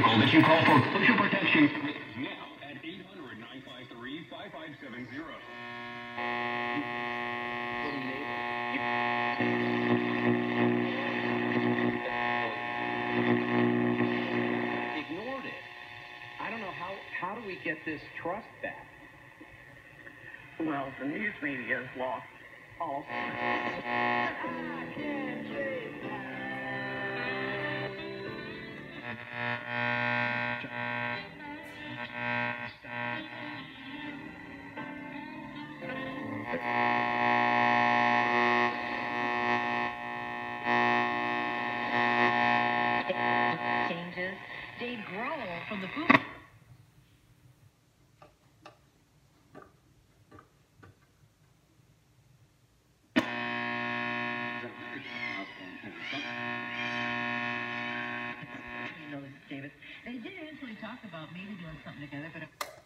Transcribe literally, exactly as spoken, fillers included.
vehicle that you call for closure protection now at eight hundred, nine five three, five five seven zero. Ignored it. I don't know how, how do we get this trust back? Well, the news media has lost all. Changes. Dave Grohl from the Foo. Davis. They did eventually talk about maybe doing something together, but.